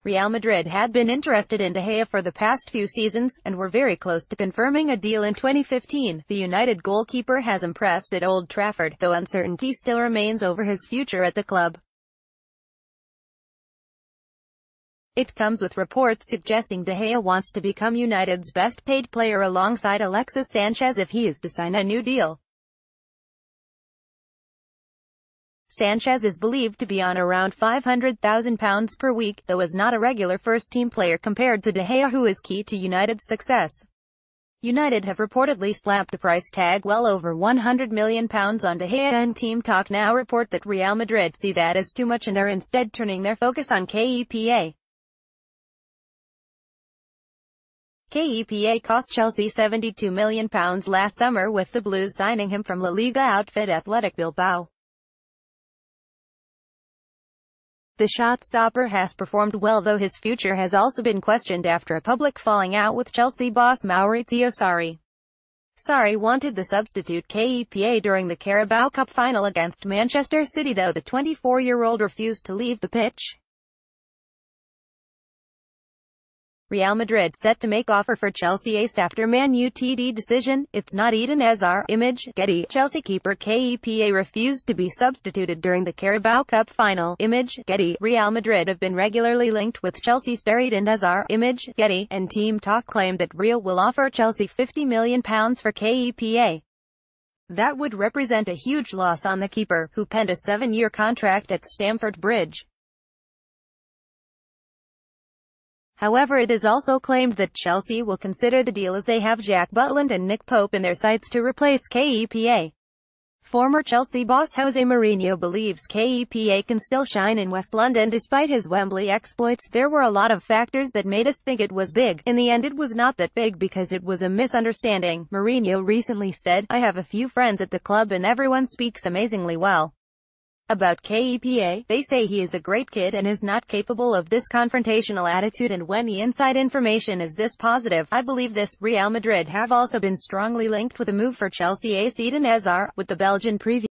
Real Madrid had been interested in De Gea for the past few seasons, and were very close to confirming a deal in 2015. The United goalkeeper has impressed at Old Trafford, though uncertainty still remains over his future at the club. It comes with reports suggesting De Gea wants to become United's best-paid player alongside Alexis Sanchez if he is to sign a new deal. Sanchez is believed to be on around £500,000 per week, though is not a regular first-team player compared to De Gea, who is key to United's success. United have reportedly slapped a price tag well over £100 million on De Gea, and Team Talk now report that Real Madrid see that as too much and are instead turning their focus on KEPA. KEPA cost Chelsea £72 million last summer, with the Blues signing him from La Liga outfit Athletic Bilbao. The shot-stopper has performed well, though his future has also been questioned after a public falling out with Chelsea boss Maurizio Sarri. Sarri wanted the substitute KEPA during the Carabao Cup final against Manchester City, though the 24-year-old refused to leave the pitch. Real Madrid set to make offer for Chelsea ace after Man Utd decision. It's not Eden Hazard. Image, Getty. Chelsea keeper KEPA refused to be substituted during the Carabao Cup final. Image, Getty. Real Madrid have been regularly linked with Chelsea star Eden Hazard. Image, Getty. And Team Talk claimed that Real will offer Chelsea £50 million for KEPA. That would represent a huge loss on the keeper, who penned a 7-year contract at Stamford Bridge. However, it is also claimed that Chelsea will consider the deal, as they have Jack Butland and Nick Pope in their sights to replace KEPA. Former Chelsea boss Jose Mourinho believes KEPA can still shine in West London despite his Wembley exploits. There were a lot of factors that made us think it was big. In the end, it was not that big because it was a misunderstanding. Mourinho recently said, "I have a few friends at the club and everyone speaks amazingly well about KEPA. They say he is a great kid and is not capable of this confrontational attitude, and when the inside information is this positive, I believe this." Real Madrid have also been strongly linked with a move for Chelsea ace Eden Hazard, with the Belgian preview